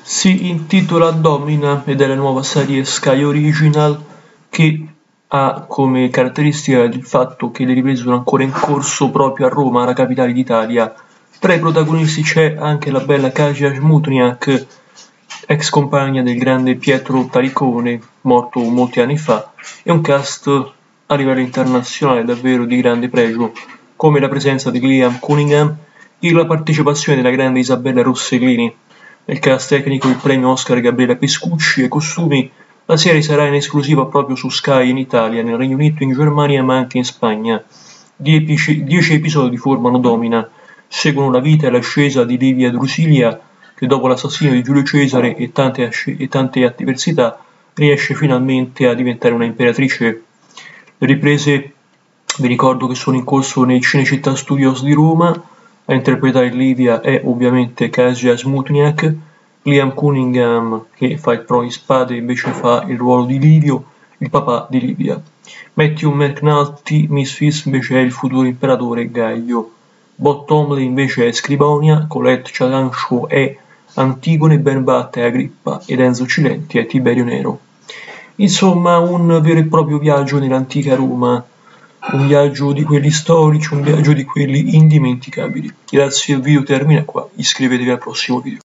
Si intitola Domina ed è la nuova serie Sky Original che ha come caratteristica il fatto che le riprese sono ancora in corso proprio a Roma, la capitale d'Italia. Tra i protagonisti c'è anche la bella Kasia Žmutniak, ex compagna del grande Pietro Taricone, morto molti anni fa, e un cast a livello internazionale davvero di grande pregio, come la presenza di Liam Cunningham e la partecipazione della grande Isabella Rossellini. Nel cast tecnico il premio Oscar Gabriele Pescucci e costumi. La serie sarà in esclusiva proprio su Sky in Italia, nel Regno Unito, in Germania ma anche in Spagna. 10 episodi formano Domina, seguono la vita e l'ascesa di Livia Drusilia, che dopo l'assassinio di Giulio Cesare e tante avversità riesce finalmente a diventare una imperatrice. Le riprese vi ricordo che sono in corso nei Cinecittà Studios di Roma. A interpretare Livia è ovviamente Kasia Žmutniak. Liam Cunningham, che fa il pro di spade, invece fa il ruolo di Livio, il papà di Livia. Matthew McNulty, Misfits, invece è il futuro imperatore Gaio. Bob Tomley invece è Scribonia, Colette Chalanshaw è Antigone, Ben Batt è Agrippa ed Enzo Cilenti è Tiberio Nero. Insomma, un vero e proprio viaggio nell'antica Roma, un viaggio di quelli storici, un viaggio di quelli indimenticabili. Grazie, il video termina qua, iscrivetevi al prossimo video.